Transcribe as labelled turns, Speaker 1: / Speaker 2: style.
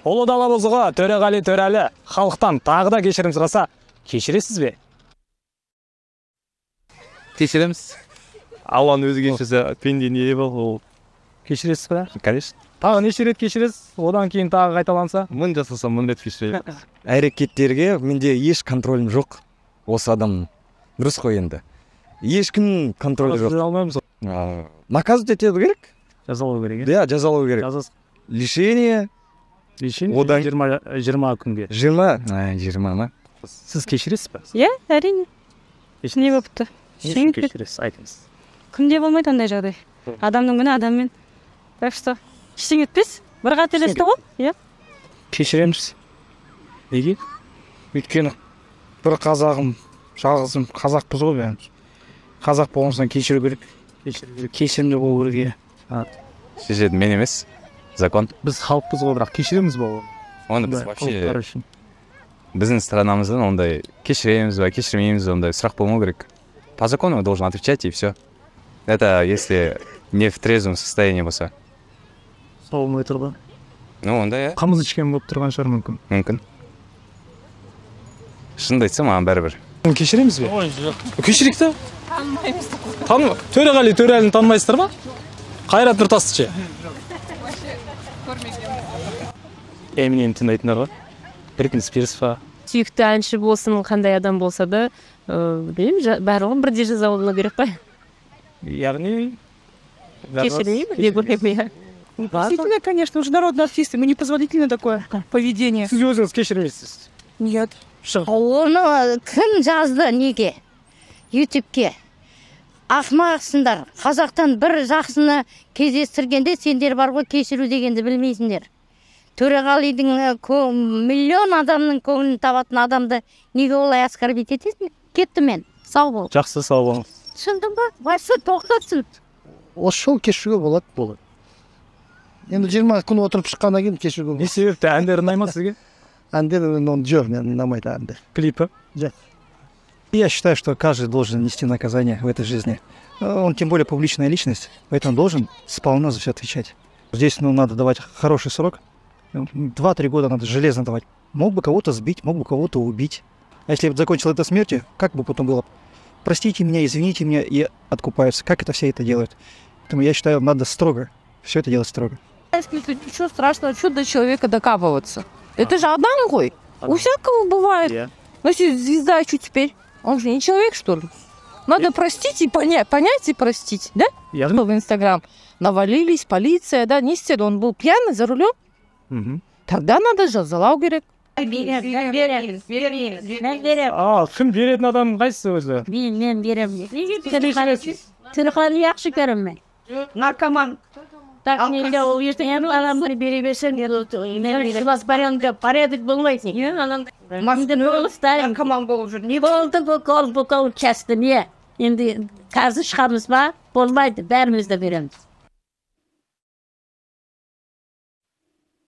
Speaker 1: Ұлы дала бұзығы Төреғали Төрәлі халықтан тағы да кешірім сұраса, кешіресіз бе?
Speaker 2: Кешіреміз. Алланың өзі кешірсе, пенде не бол, ол
Speaker 1: Кешіресіз бе?
Speaker 2: конечно.
Speaker 1: Тағы неше рет кешіресіз, одан кейін тағы қайталанса?
Speaker 2: Мың жасасам, мың рет кешіремін.
Speaker 3: Әрекеттерге менде еш контролім жоқ. Осы адам дұрыс қой енді. Ешкім контролі жоқ.
Speaker 1: Алмаймыз.
Speaker 3: Наказывать етеді керек?
Speaker 1: Жазалау керек.
Speaker 3: Да, жазалау керек. Лишение. Одан
Speaker 1: 20 күнге.
Speaker 3: 20 ма?
Speaker 1: Сіз кешіресіз бе?
Speaker 4: Иә, әрине. Не болыпты?
Speaker 1: Кешіресіз, айтыңыз.
Speaker 4: Күнде болмайды андай жағдай. Адамның күні адаммен. Так что ештеңе етпес. Бір қателесті ғой? Иә.
Speaker 5: Кешіреміз. Неге? Өйткені бір қазағым, жалғызым қазақпыз ғой бәріміз. Қазақ болғансынан кешіру керек. Кешірімді болу керек.
Speaker 2: Шешеді мен емес, закон.
Speaker 1: Біз халықпыз ғой, бірақ кешіреміз бе ол?
Speaker 2: Оны біз вообще біздің странамыздан ондай кешіреміз бе, кешірмейміз бе, ондай сұрақ болмау керек. По закону должен отвечать и все. Это если не в трезвом состоянии болса.
Speaker 1: Болмай тұр ба?
Speaker 2: Ну, онда иә.
Speaker 1: Қамыз ішкен болып тұрған шығар мүмкін.
Speaker 2: Мүмкін. Шынды айтсам, маған бәрібір.
Speaker 1: Кешіреміз бе? Ой, жоқ. Кешірейік та? Танымаймыз. Төреғали Төрәліні танымайсыздар ма? Қайрат Нұртасты ше? Эминемді тыңдайтындар ғой. Бритни Спирс па?
Speaker 6: Сүйікті әнші болсын, қандай адам болса да, білмеймін, барлығын бірдей жазалану керек па?
Speaker 1: Яғни
Speaker 6: Кешіреймін, деп ойлаймын.
Speaker 4: Действительно, конечно, международные артисты, мы непозволительно такое поведение.
Speaker 1: сіз өзіңіз кешірмейсіз.
Speaker 4: Нет.
Speaker 7: Оны кім жазды неге? Ютубке. Ақымақсыңдар. Қазақтан бір жақсыны кездестіргенде сендер бар ғой кешіру дегенді білмейсіңдер. Төреғалидың миллион адамның көңілін табатын адамды неге олай оскорбить етесің? Кеттім мен. Сау бол.
Speaker 1: Жақсы, сау болыңыз.
Speaker 7: Түсіндің ба? Басы тоқтатсын.
Speaker 5: Осы жол кешіруге болады. Енді 20 күн отырып шыққаннан кейін кешіруге болады.
Speaker 1: Не себепті? Әндері ұнай ма сізге?
Speaker 5: Әндер жоқ, мен ұнамайды әндер.
Speaker 1: Клипі?
Speaker 5: Я считаю, что каждый должен нести наказание в этой жизни. Он тем более публичная личность, поэтому должен сполна за все отвечать. Здесь надо давать хороший срок. 2-3 года надо железно давать. Мог бы кого-то сбить, мог бы кого-то убить. А если бы закончил это смертью, как бы потом было? Простите меня, извините меня, и откупаются. Как это все это делают? Поэтому я считаю, надо строго. Все это делать строго.
Speaker 4: Ничего страшного, что до человека докапываться. Это же адам ғой. У всякого бывает. Ну, если звезда, что теперь? Он же не человек, что ли? Надо простить и понять и простить, да?
Speaker 1: Я
Speaker 4: в Инстаграм навалились, полиция, да, не істеді, он был пьяный за рулем. Тогда надо жазалау керек.
Speaker 7: Берем.
Speaker 1: Кім беретін адам қайсысы өзі?
Speaker 7: Мен берем. Телефон яқшы көрем мен. Наркоман. Так, нельзя, ертең адамдар бере берсең, порядок болмайсың. Мамден өлістайын, коман болып жүр. Не болды, бұл кәсті не? Енді қазір шығамыз ба? Болмайды, бәріміз де береміз.